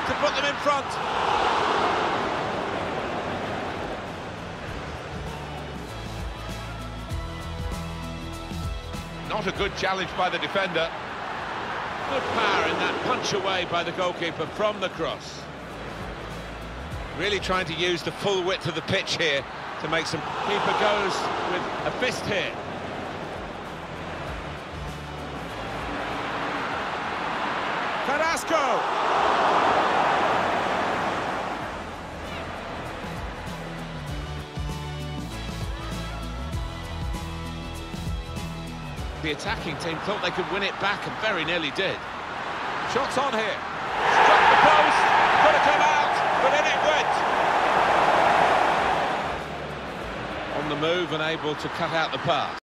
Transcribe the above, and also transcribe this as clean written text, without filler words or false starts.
to put them in front. Not a good challenge by the defender. Good power in that punch away by the goalkeeper from the cross. Really trying to use the full width of the pitch here to make some... Keeper goes with a fist here. Carrasco! The attacking team thought they could win it back and very nearly did. Shots on here. Struck the post, could have come out, but in it went. On the move and able to cut out the pass.